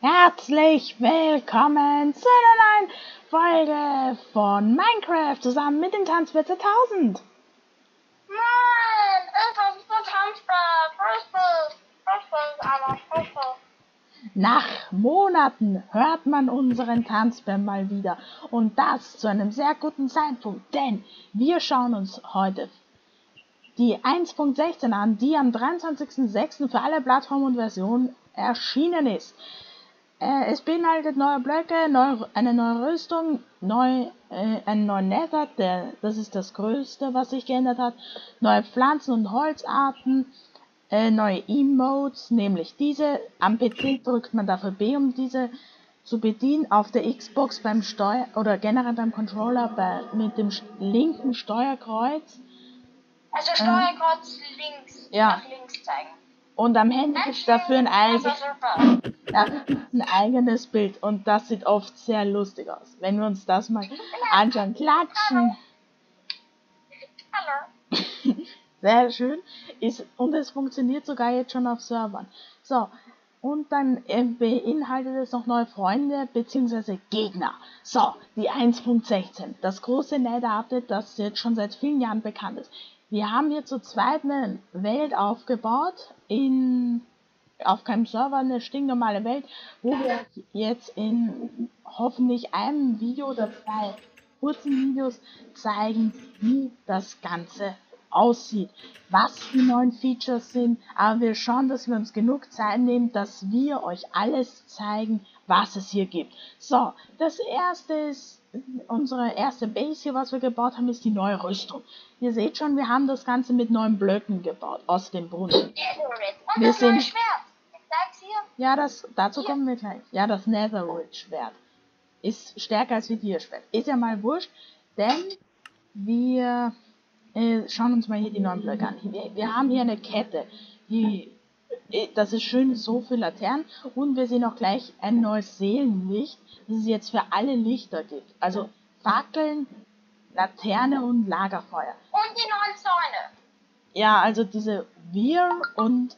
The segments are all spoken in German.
Herzlich willkommen zu einer neuen Folge von Minecraft zusammen mit dem Tanzbär 1000. Nein, es ist der Tanzbär. Richtig, Nach Monaten hört man unseren Tanzbär mal wieder und das zu einem sehr guten Zeitpunkt, denn wir schauen uns heute die 1.16 an, die am 23.06. für alle Plattformen und Versionen erschienen ist. Es beinhaltet neue Blöcke, eine neue Rüstung, einen neuen Nether, das ist das Größte, was sich geändert hat, neue Pflanzen und Holzarten, neue Emotes, nämlich diese. Am PC drückt man dafür B, um diese zu bedienen, auf der Xbox beim Steuer oder generell beim Controller mit dem linken Steuerkreuz. Also Steuerkreuz links, nach links zeigen. Und am Handy gibt es dafür ein eigenes Bild und das sieht oft sehr lustig aus. Wenn wir uns das mal anschauen, klatschen. Hallo. Sehr schön. Und es funktioniert sogar jetzt schon auf Servern. So, und dann beinhaltet es noch neue Freunde bzw. Gegner. So, die 1.16. Das große Nether-Update, das jetzt schon seit vielen Jahren bekannt ist. Wir haben hier zu zweit eine Welt aufgebaut, auf keinem Server, eine stinknormale Welt, wo wir jetzt in hoffentlich einem Video oder zwei kurzen Videos zeigen, wie das Ganze aussieht, was die neuen Features sind, aber wir schauen, dass wir uns genug Zeit nehmen, dass wir euch alles zeigen, was es hier gibt. So, das erste ist, unsere erste Base hier, was wir gebaut haben, ist die neue Rüstung. Ihr seht schon, wir haben das Ganze mit neuen Blöcken gebaut, aus dem Brunnen. Und das neue Schwert. Ja, dazu kommen wir gleich. Ja, das Netherite-Schwert ist stärker als wie Schwert. Ist ja mal wurscht, denn wir schauen uns mal hier die neuen Blöcke an. Wir haben hier eine Kette, das ist schön so für Laternen, und wir sehen auch gleich ein neues Seelenlicht, das es jetzt für alle Lichter gibt. Also Fackeln, Laterne und Lagerfeuer. Und die neuen Zäune. Ja, also diese und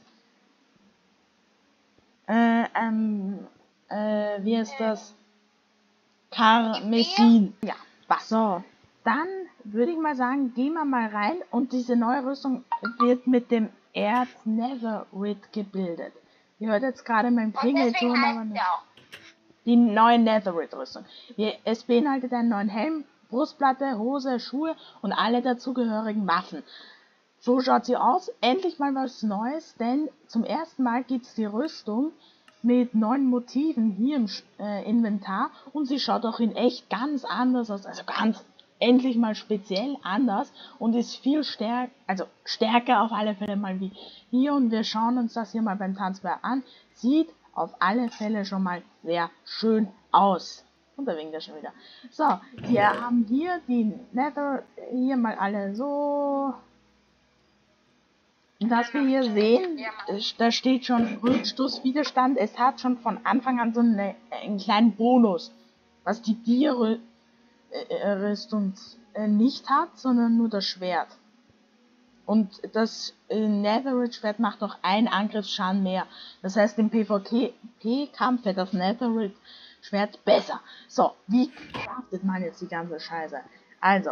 wie ist das? Karmesin. Ja, was? So, dann würde ich mal sagen, gehen wir mal rein, und diese neue Rüstung wird mit dem Erz Netherite gebildet. Ihr hört jetzt gerade mein Klingelton, aber nicht. Die neue Netherite-Rüstung. Es beinhaltet einen neuen Helm, Brustplatte, Hose, Schuhe und alle dazugehörigen Waffen. So schaut sie aus. Endlich mal was Neues, denn zum ersten Mal gibt es die Rüstung mit neuen Motiven hier im Inventar, und sie schaut auch in echt ganz anders aus, also ganz endlich mal speziell anders, und ist viel stärker auf alle Fälle mal wie hier, und wir schauen uns das hier mal beim Tanzbär an. Sieht auf alle Fälle schon mal sehr schön aus. Und da winkt er schon wieder. So, wir haben hier die Nether, hier mal alle so. Was wir hier sehen, da steht schon Rückstoßwiderstand. Es hat schon von Anfang an so einen kleinen Bonus, was die Rüstung nicht hat, sondern nur das Schwert. Und das Netherite-Schwert macht noch einen Angriffsschaden mehr. Das heißt, im PvP-Kampf wird das Netherite-Schwert besser. So, wie craftet man jetzt die ganze Scheiße? Also,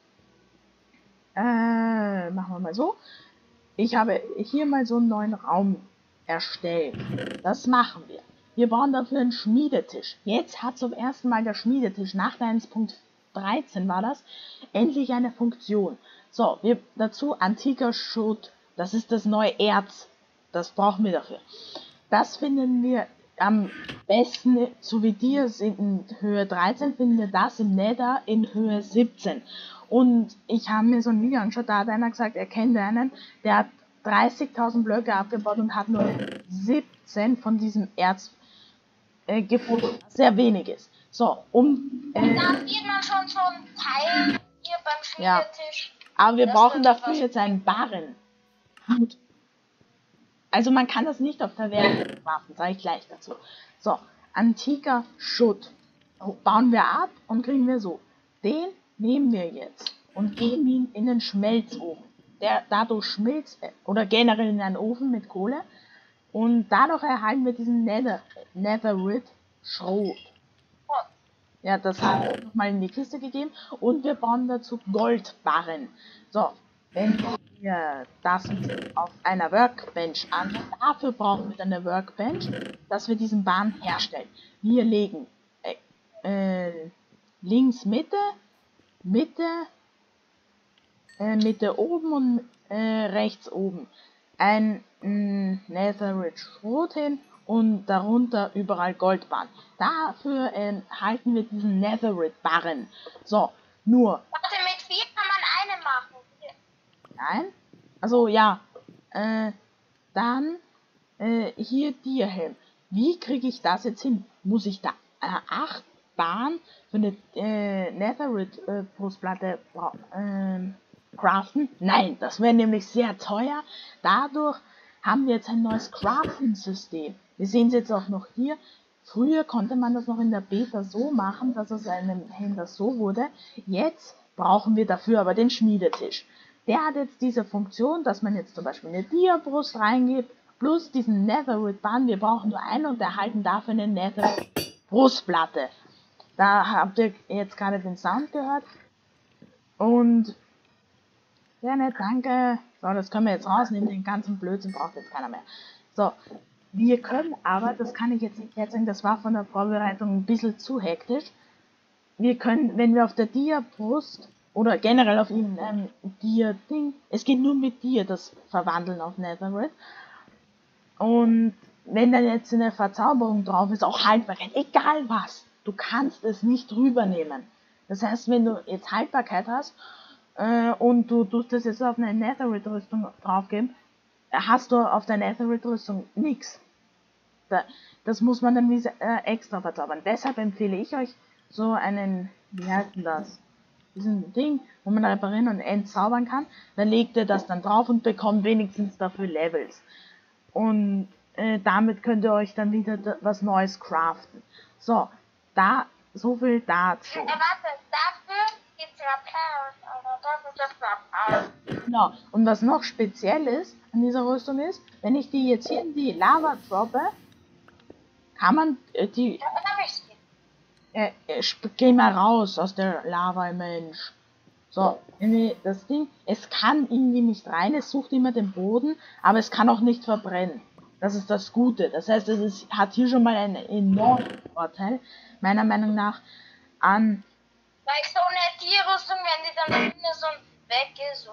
machen wir mal so. Ich habe hier mal so einen neuen Raum erstellt. Das machen wir. Wir bauen dafür einen Schmiedetisch. Jetzt hat zum ersten Mal der Schmiedetisch, nach der 1.13 war das, endlich eine Funktion. So, dazu antiker Schutt. Das ist das neue Erz. Das brauchen wir dafür. Das finden wir am besten, so wie dir in Höhe 13, finden wir das im Nether in Höhe 17. Und ich habe mir so ein Video angeschaut, da hat einer gesagt, er kennt einen, der hat 30.000 Blöcke abgebaut und hat nur 17 von diesem Erz gefunden, was sehr wenig ist. So, und dann sieht man schon so einen Teil hier beim Schmiedetisch. Ja, aber wir brauchen dafür jetzt einen Barren. Gut. Also man kann das nicht auf Taverne machen, sage ich gleich dazu. So, antiker Schutt bauen wir ab und kriegen wir so. Den nehmen wir jetzt und geben ihn in den Schmelzofen. Der dadurch schmilzt, oder generell in einen Ofen mit Kohle. Und dadurch erhalten wir diesen Netherite Schrot. Ja, das hat ich mal in die Kiste gegeben. Und wir bauen dazu Goldbarren. So, wenn wir das auf einer Workbench anschauen, dafür brauchen wir dann eine Workbench, dass wir diesen Barren herstellen. Wir legen links Mitte, Mitte oben und rechts oben ein Netherite Schrot hin und darunter überall Goldbarren. Dafür erhalten wir diesen Netherite Barren. So, nur. Warte, mit 4 kann man eine machen. Nein? Also ja. Dann hier Tierhelm. Wie kriege ich das jetzt hin? Muss ich da 8 Barren für eine Netherite Brustplatte craften? Nein, das wäre nämlich sehr teuer. Dadurch haben wir jetzt ein neues Crafting-System. Wir sehen es jetzt auch noch hier. Früher konnte man das noch in der Beta so machen, dass es einem Händler so wurde. Jetzt brauchen wir dafür aber den Schmiedetisch. Der hat jetzt diese Funktion, dass man jetzt zum Beispiel eine Dia-Brust reingibt, plus diesen Netherite-Bann. Wir brauchen nur einen und erhalten dafür eine Netherite-Brustplatte. Da habt ihr jetzt gerade den Sound gehört. Und sehr nett, danke. So, das können wir jetzt rausnehmen, den ganzen Blödsinn braucht jetzt keiner mehr. So, wir können aber, das kann ich jetzt nicht erzählen, das war von der Vorbereitung ein bisschen zu hektisch. Wir können, wenn wir auf der Dia-Brust oder generell auf irgendeinem Dia-Ding, es geht nur mit Dia, das Verwandeln auf Netherite. Und wenn dann jetzt eine Verzauberung drauf ist, auch Haltbarkeit, egal was, du kannst es nicht rübernehmen. Das heißt, wenn du jetzt Haltbarkeit hast, und du tust das jetzt auf eine Netherite-Rüstung draufgeben, hast du auf der Netherite-Rüstung nichts. Das muss man dann extra verzaubern. Deshalb empfehle ich euch so einen, wie heißt denn das? Diesen Ding, wo man reparieren und entzaubern kann. Dann legt ihr das dann drauf und bekommt wenigstens dafür Levels. Und damit könnt ihr euch dann wieder was Neues craften. So, so viel dazu. Warte, dafür gibt's Applaus. Oder das ist das Applaus. Genau. Und was noch speziell ist an dieser Rüstung ist, wenn ich die jetzt hier in die Lava droppe, kann man die... Ja, dann hab ich's. Geh mal raus aus der Lava, Mensch. So, das Ding, es kann irgendwie nicht rein, es sucht immer den Boden, aber es kann auch nicht verbrennen. Das ist das Gute. Das heißt, hat hier schon mal einen enormen Vorteil, meiner Meinung nach, an... Like so eine Tierrüstung, wenn die dann hinten so weg ist,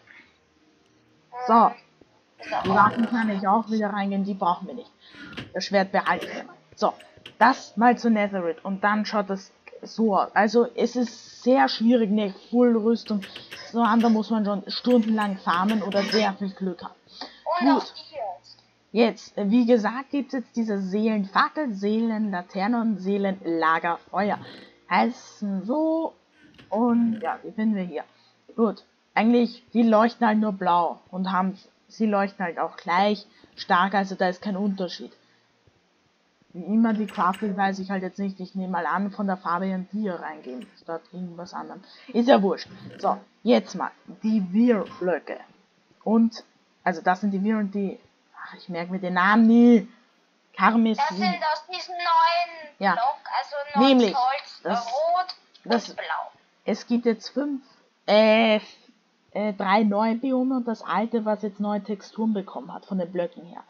oder? So, die Waffen kann ich auch wieder reingehen, die brauchen wir nicht. Das Schwert behalten wir. So, das mal zu Netherite und dann schaut das so aus. Also es ist sehr schwierig, eine Full-Rüstung zu haben, da muss man schon stundenlang farmen oder sehr viel Glück haben. Und Gut. auch die jetzt. Jetzt, wie gesagt, gibt es jetzt diese Seelenfackel, Seelenlaterne und Seelenlagerfeuer. Heißen so, und ja, die finden wir hier. Gut, eigentlich, die leuchten halt nur blau und sie leuchten halt auch gleich stark, also da ist kein Unterschied. Wie immer die Crafting weiß ich halt jetzt nicht, ich nehme mal an, von der Farbe her ein Tier reingehen, statt irgendwas anderem. Ist ja wurscht. So, jetzt mal, die Wir-Blöcke. Und, also das sind die Wir und die, ach, ich merke mir den Namen nie. Karmesin. Das sind aus diesem neuen Ja. Block, also neues Nämlich, Holz, rot und blau. Es gibt jetzt 3 neue Biome und das alte, was jetzt neue Texturen bekommen hat, von den Blöcken her.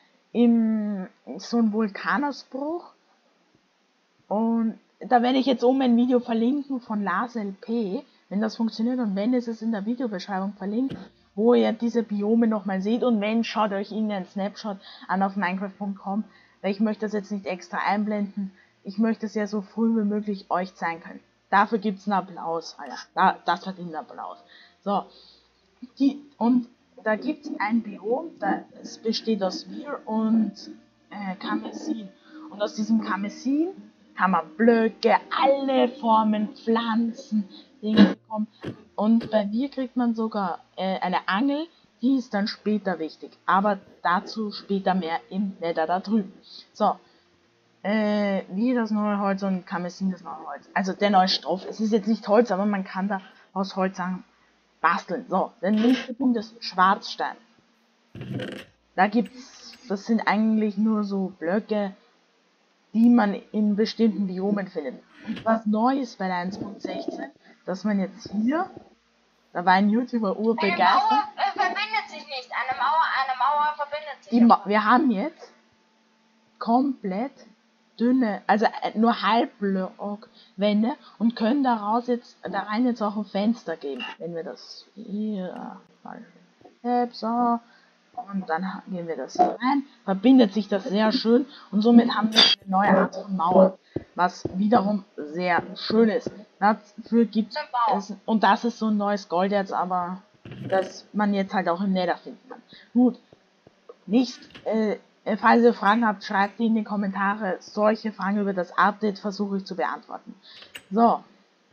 So ein Vulkanausbruch. Und da werde ich jetzt oben ein Video verlinken von Lars LP, wenn das funktioniert, und wenn, ist es in der Videobeschreibung verlinkt, wo ihr diese Biome nochmal seht, und wenn, schaut euch irgendeinen Snapshot an auf minecraft.com, weil ich möchte das jetzt nicht extra einblenden, ich möchte es ja so früh wie möglich euch zeigen können. Dafür gibt's einen Applaus, Alter. Das verdient einen Applaus. So, und da gibt's ein Biom, das besteht aus Wir und Karmesin. Und aus diesem Karmesin kann man Blöcke, alle Formen, Pflanzen, Dinge bekommen. Und bei Wir kriegt man sogar eine Angel, die ist dann später wichtig. Aber dazu später mehr im Nether da drüben. So, wie das neue Holz und Karmesin das neue Holz. Also der neue Stoff. Es ist jetzt nicht Holz, aber man kann da aus Holz basteln. So, der nächste Punkt ist Schwarzstein. Da gibt's das sind eigentlich nur so Blöcke, die man in bestimmten Biomen findet. Und was neu ist bei der 1.16, dass man jetzt hier, da war ein YouTuber urbegeistert. Eine Mauer verbindet sich nicht. Eine Mauer verbindet sich nicht. Wir haben jetzt komplett dünne, also nur Halbblockwände und können da rein jetzt auch ein Fenster geben, wenn wir das hier mal so und dann gehen wir das hier rein, verbindet sich das sehr schön und somit haben wir eine neue Art von Mauer, was wiederum sehr schön ist. Dafür gibt es, und das ist so ein neues Gold jetzt, aber das man jetzt halt auch im Nether finden kann. Gut, nicht, falls ihr Fragen habt, schreibt die in die Kommentare. Solche Fragen über das Update versuche ich zu beantworten. So.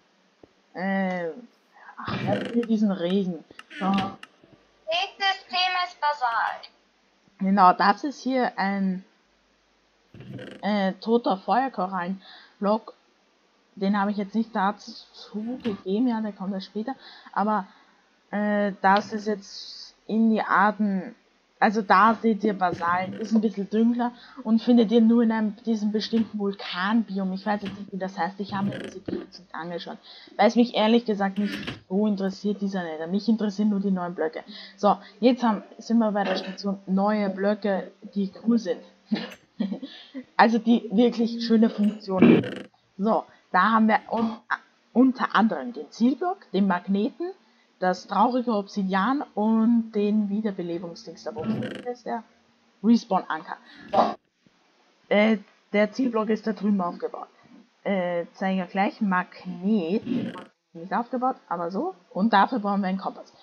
Für diesen Regen. So. Nächstes Thema ist Basalt. Genau, das ist hier ein toter Feuerkorallenblock. Den habe ich jetzt nicht dazu gegeben, ja, der kommt erst später. Aber das ist jetzt in die Arten. Also da seht ihr Basalt, ist ein bisschen dunkler und findet ihr nur in diesem bestimmten Vulkanbiom. Ich weiß jetzt nicht, wie das heißt, ich habe mir diese Bioms nicht angeschaut, weil es mich ehrlich gesagt nicht so interessiert, dieser Nether. Mich interessieren nur die neuen Blöcke. So, jetzt sind wir bei der Station neue Blöcke, die cool sind. Also die wirklich schöne Funktionen. So, da haben wir unter anderem den Zielblock, den Magneten, das traurige Obsidian und den Wiederbelebungsdings. Da ist der Respawn-Anker. So. Der Zielblock ist da drüben aufgebaut. Zeige gleich. Magnet. Nicht aufgebaut, aber so. Und dafür brauchen wir einen Kompass.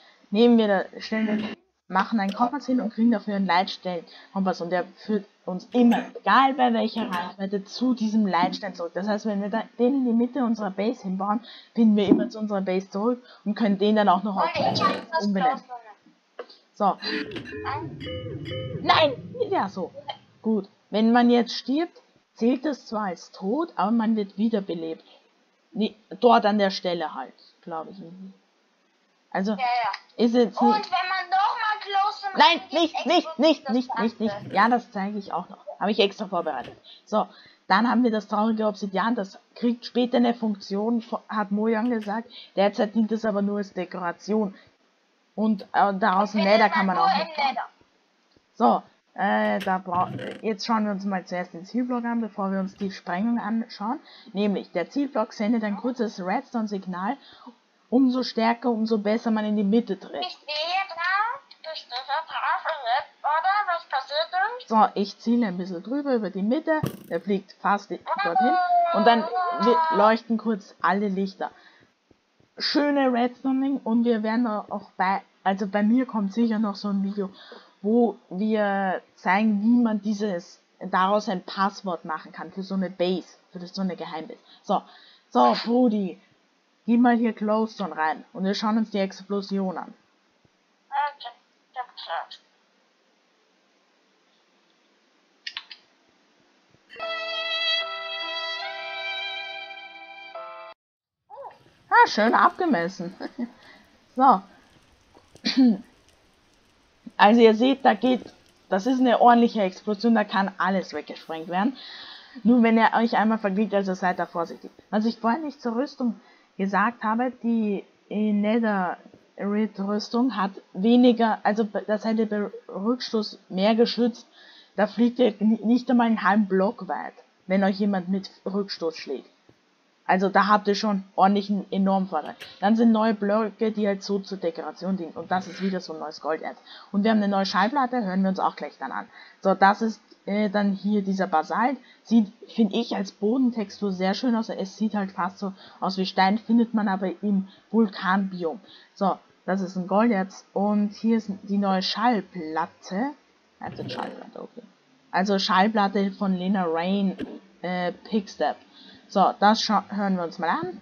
Machen einen Kompass hin und kriegen dafür einen Leitstellen-Kompass. Und der führt uns immer, egal bei welcher Reichweite, zu diesem Leitstein zurück. Das heißt, wenn wir den in die Mitte unserer Base hinbauen, finden wir immer zu unserer Base zurück und können den dann auch noch auf umbenennen. So. Nein! Ja, so. Gut. Wenn man jetzt stirbt, zählt das zwar als tot, aber man wird wiederbelebt. Nee, dort an der Stelle halt, glaube ich. Also, ist jetzt Und nicht... wenn man nochmal close macht, Nein, nicht. Ja, das zeige ich auch noch. Habe ich extra vorbereitet. So, dann haben wir das traurige Obsidian. Das kriegt später eine Funktion, hat Mojang gesagt. Derzeit dient es aber nur als Dekoration. Und daraus ein Nether kann man auch noch bauen. So, jetzt schauen wir uns mal zuerst den Zielblock an, bevor wir uns die Sprengung anschauen. Nämlich, der Zielblock sendet ein kurzes Redstone-Signal. Umso stärker, umso besser man in die Mitte tritt. Ich sehe drauf, durch diese Tafel jetzt, oder? Was passiert denn? So, ich ziele ein bisschen drüber über die Mitte. Der fliegt fast dorthin. Und dann leuchten kurz alle Lichter. Schöne Redstoning und wir werden auch also bei mir kommt sicher noch so ein Video, wo wir zeigen, wie man daraus ein Passwort machen kann für so eine Base, für so eine Geheimbase. So, Brudi. Geh mal hier Glowstone rein und wir schauen uns die Explosion an. Schön abgemessen. So. Also ihr seht, das ist eine ordentliche Explosion, da kann alles weggesprengt werden. Nur wenn ihr euch einmal vergliedert, also seid da vorsichtig. Was ich vorhin nicht zur Rüstung gesagt habe, die Netherite-Rüstung hat weniger, also da seid ihr bei Rückstoß mehr geschützt, da fliegt ihr nicht einmal einen halben Block weit, wenn euch jemand mit Rückstoß schlägt. Also da habt ihr schon ordentlich einen enormen Vorteil. Dann sind neue Blöcke, die halt so zur Dekoration dienen. Und das ist wieder so ein neues Golderz. Und wir haben eine neue Schallplatte, hören wir uns auch gleich dann an. So, das ist dann hier dieser Basalt. Sieht, finde ich, als Bodentextur sehr schön aus. Es sieht halt fast so aus wie Stein, findet man aber im Vulkanbiom. So, das ist ein Golderz. Und hier ist die neue Schallplatte. Also Schallplatte, okay. Also Schallplatte von Lena Rain, Pickstep. So, das hören wir uns mal an.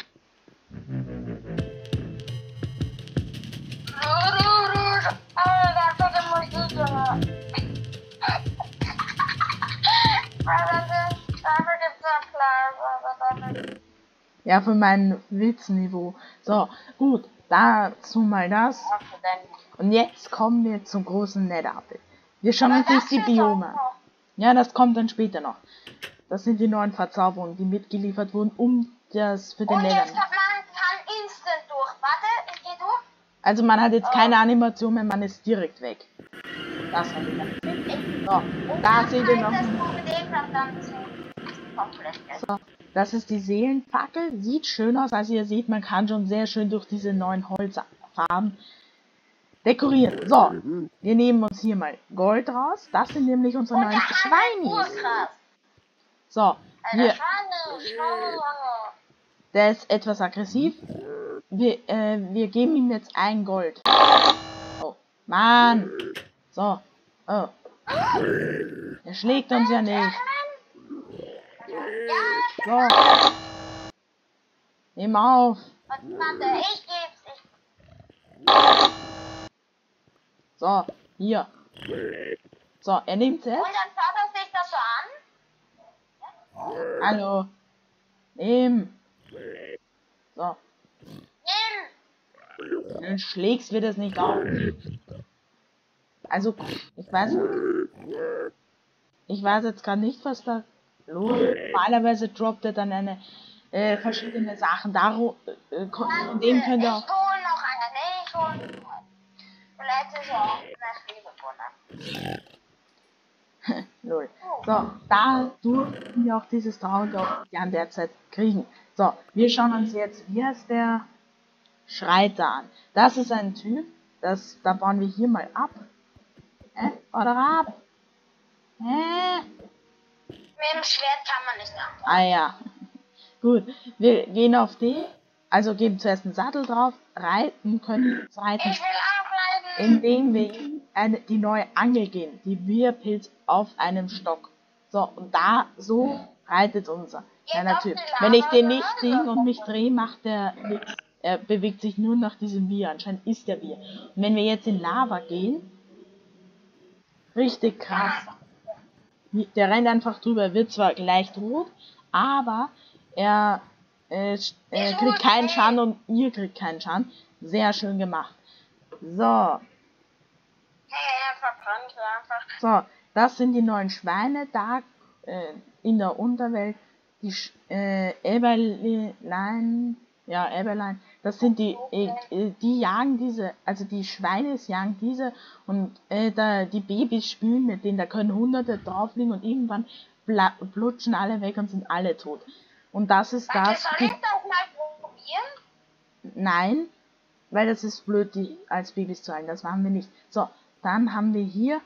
Ja, für mein Witzniveau. So, gut, dazu mal das. Und jetzt kommen wir zum großen Nether-Update. Wir schauen Aber uns jetzt das die ist auch Biome an. noch. Ja, das kommt dann später noch. Das sind die neuen Verzauberungen, die mitgeliefert wurden, um das für den Und jetzt Nether. kann man instant durch. Warte, ich gehe durch. Also man hat jetzt keine Animation mehr, man ist direkt weg. Das habe ich dann gesehen. So, Und da dann seht ihr noch. heißt es nur mit dem dann zu komplett. So, das ist die Seelenfackel. Sieht schön aus. Also ihr seht, man kann schon sehr schön durch diese neuen Holzfarben dekorieren. So, wir nehmen uns hier mal Gold raus. Das sind nämlich unsere Und neuen der Schweinis. Urkrass. So, Alter, hier, Schweine. der ist etwas aggressiv. Wir geben ihm jetzt ein Gold. Oh, Mann. So, oh. Er schlägt uns ja nicht. Ja, So. Nimm auf. warte, ich geb's. So, hier. So, er nimmt es Und jetzt. dann schaut er sich das so an. Hallo. Nimm. So. Nimm. Wenn du schlägst, wird es nicht auf. Also, ich weiß jetzt gar nicht, was da los ist. Normalerweise droppt er dann verschiedene Sachen. Von dem könnt ihr auch. Ich hol noch eine. Nee, ich hol noch eine. Vielleicht ist auch eine Schwebe. Lol. So, da durften wir auch dieses traurige Obsidian derzeit kriegen. So, wir schauen uns jetzt, wie heißt der Schreiter an. Das ist ein Typ, da bauen wir hier mal ab. Oder ab. Mit dem Schwert kann man nicht anfangen. Ah ja. Gut, wir gehen auf den, also geben zuerst einen Sattel drauf, können uns reiten, Ich will auch bleiben. indem wir die neue Angel gehen, die Wirrpilz auf einem Stock. So, und so reitet unser kleiner Typ. Wenn ich den nicht singe und mich drehe, macht der nichts. Er bewegt sich nur nach diesem Wir. Anscheinend ist der Wir. Und wenn wir jetzt in Lava gehen, richtig krass. Der rennt einfach drüber, er wird zwar leicht rot, aber er kriegt keinen Schaden und ihr kriegt keinen Schaden. Sehr schön gemacht. So, Hey, er verbrannt einfach. so, das sind die neuen Schweine da in der Unterwelt. Die Eberlein, ja, Eberlein, das sind die jagen diese, also die Schweine jagen diese und die Babys spülen mit denen, da können Hunderte drauf liegen und irgendwann blutschen alle weg und sind alle tot. Und das ist Warte, das. soll ich das mal probieren? Nein, weil das ist blöd, die als Babys zu halten, das machen wir nicht. So, dann haben wir hier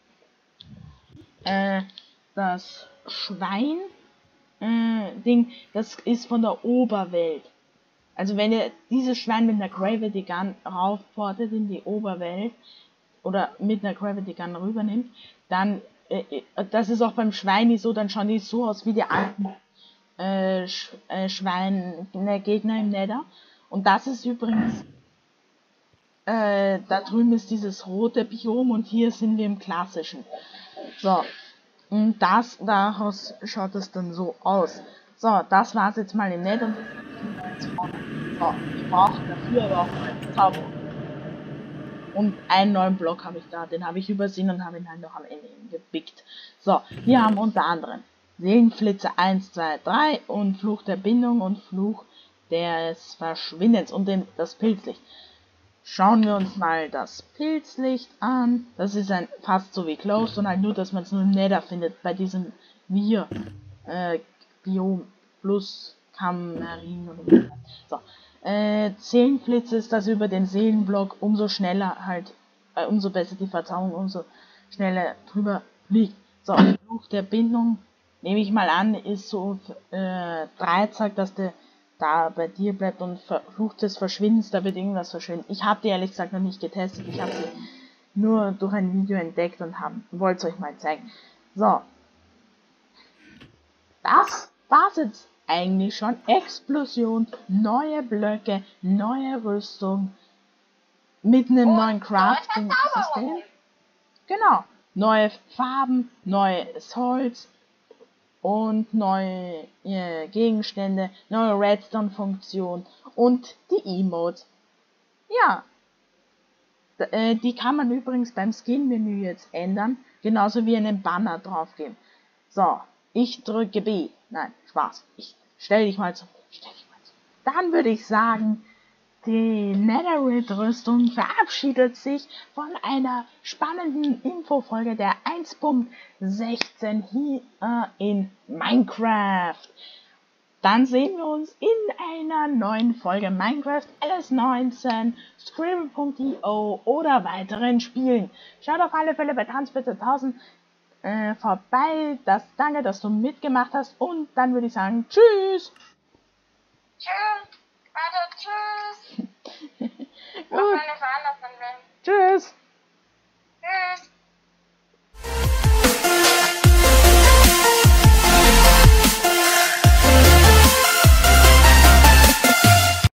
das Schwein Ding, das ist von der Oberwelt. Also wenn ihr dieses Schwein mit einer Gravity Gun raufportet in die Oberwelt oder mit einer Gravity Gun rübernimmt, dann, das ist auch beim Schweini so, dann schauen die so aus wie die alten Gegner im Nether. Und das ist übrigens, da drüben ist dieses rote Biom und hier sind wir im klassischen. So, und daraus schaut es dann so aus. So, das war's jetzt mal im Nether. So, ich brauche dafür aber auch einen Zauber. Und einen neuen Block habe ich da, den habe ich übersehen und habe ihn halt noch am Ende gepickt. So, wir haben unter anderem Seelenflitze 1, 2, 3 und Fluch der Bindung und Fluch des Verschwindens und das Pilzlicht. Schauen wir uns mal das Pilzlicht an. Das ist fast so wie Closed und halt nur, dass man es nur im Nether findet, bei diesem Biom plus Kammerin oder so. Seelenflitze ist das über den Seelenblock, umso schneller halt, umso besser die Verzauberung, umso schneller drüber liegt. So, Fluch der Bindung, nehme ich mal an, ist so Dreizack, dass der da bei dir bleibt und Fluch des Verschwindens, da wird irgendwas verschwinden. Ich habe die ehrlich gesagt noch nicht getestet, ich habe sie nur durch ein Video entdeckt und wollte es euch mal zeigen. So, das war's jetzt eigentlich schon. Explosion, neue Blöcke, neue Rüstung mit einem neuen Crafting-System. Genau, neue Farben, neues Holz und neue Gegenstände, neue Redstone-Funktion und die Emotes. Ja, Die kann man übrigens beim Skin-Menü jetzt ändern, genauso wie einen Banner draufgeben. So, ich drücke B. Nein, Spaß. Stell dich mal zu. Dann würde ich sagen, die Netherite-Rüstung verabschiedet sich von einer spannenden Infofolge der 1.16 hier in Minecraft. Dann sehen wir uns in einer neuen Folge Minecraft LS19, Scribble.io oder weiteren Spielen. Schaut auf alle Fälle bei Tanzpizza 1000 vorbei. Danke, dass du mitgemacht hast und dann würde ich sagen, tschüss! Tschüss. Warte, tschüss. Gut. Meine Verhandlung.